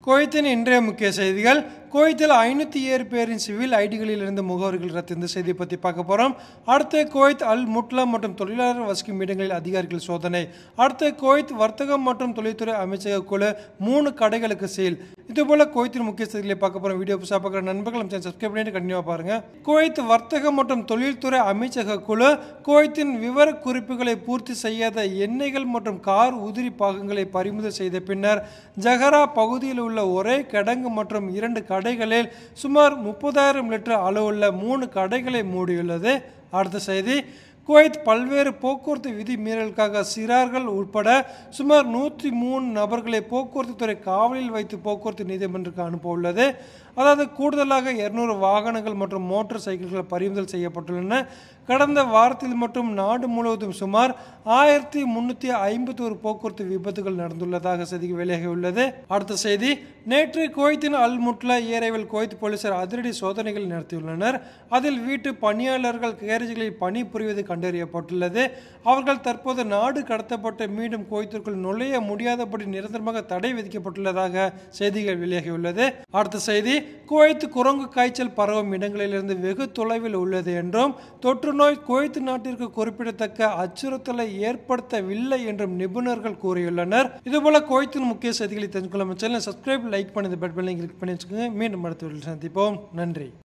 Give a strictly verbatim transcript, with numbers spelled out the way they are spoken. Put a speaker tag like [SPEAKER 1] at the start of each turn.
[SPEAKER 1] குவைத்தின் இன்றைய முக்கிய செய்திகள். குவைத்தில் ஐநூற்றி ஏழு பேரின் சிவில் ஐடிகளில் இருந்து முகவர்கள் ரத்து. இந்த செய்தியை பற்றி பார்க்க போகிறோம். அடுத்து குவைத் அல் முட்லா மற்றும் தொழிலாளர் வசிக்கும் இடங்களில் அதிகாரிகள் சோதனை. அடுத்து குவைத் வர்த்தகம் மற்றும் தொழில்துறை அமைச்சக குழு மூணு கடைகளுக்கு சீல். இதுபோல குவைத்தின் முக்கிய செய்திகளை பார்க்க போகிறோம். வீடியோ புதுசாக பார்க்குற நண்பர்கள் நம்ம சப்ஸ்கிரைப் பண்ணிட்டு கண்டினியூவாக பாருங்க. குவைத் வர்த்தகம் மற்றும் தொழில்துறை அமைச்சக குழு குவைத்தின் விவர குறிப்புகளை பூர்த்தி செய்யாத எண்ணெய்கள் மற்றும் கார் உதிரி பாகங்களை பறிமுதல் செய்த பின்னர் ஜஹரா பகுதியில் உள்ள ஒரே கிடங்கு மற்றும் இரண்டு கடைகளில் சுமார் முப்பதாயிரம் லிட்டர் அளவுள்ள மூணு கடைகளை மூடியுள்ளது. அடுத்த செய்தி, குவைத் பல்வேறு போக்குவரத்து விதி மீறலுக்காக சிறார்கள் உட்பட சுமார் நூற்றி மூணு நபர்களை போக்குவரத்து துறை காவலில் வைத்து போக்குவரத்து நீதிமன்றத்துக்கு அனுப்ப உள்ளது. அதாவது கூடுதலாக இருநூறு வாகனங்கள் மற்றும் மோட்டார் சைக்கிள்கள் பறிமுதல் செய்யப்பட்டுள்ளன. கடந்த வாரத்தில் மட்டும் நாடு முழுவதும் சுமார் ஆயிரத்தி முன்னூற்றி ஐம்பத்தி ஒரு போக்குவரத்து விபத்துகள் நடந்துள்ளதாக செய்தி வெளியாகியுள்ளது. அடுத்த செய்தி, நேற்று குவைத்தின் அல் முட்லா ஏரியாவில் குவைத் போலீசார் அதிரடி சோதனைகள் நடத்தியுள்ளனர். அதில் வீட்டு பணியாளர்கள் கேரேஜ்களில் பணி புரிவது கண்டறியப்பட்டுள்ளது. அவர்கள் தற்போது நாடு கடத்தப்பட்டு மீண்டும் குவைத்திற்குள் நுழைய முடியாதபடி நிரந்தரமாக தடை விதிக்கப்பட்டுள்ளதாக செய்திகள் வெளியாகியுள்ளது. அடுத்த செய்தி, குவைத் குரங்கு காய்ச்சல் பரவும் இடங்களிலிருந்து வெகு தொலைவில் உள்ளது என்றும் தொற்று நோய் குவைத் நாட்டிற்கு குறிப்பிடத்தக்க அச்சுறுத்தலை ஏற்படுத்தவில்லை என்றும் நிபுணர்கள் கூறியுள்ளனர். இதுபோல குவைத்தின் முக்கிய செய்திகளை தெரிஞ்சுக்கொள்ள சேனலை சப்ஸ்கிரைப், லைக் பண்ணி பெல் பட்டனை கிளிக் பண்ணி வச்சுக்கோங்க. மீண்டும் அடுத்த வீடியோவில் சந்திப்போம். நன்றி.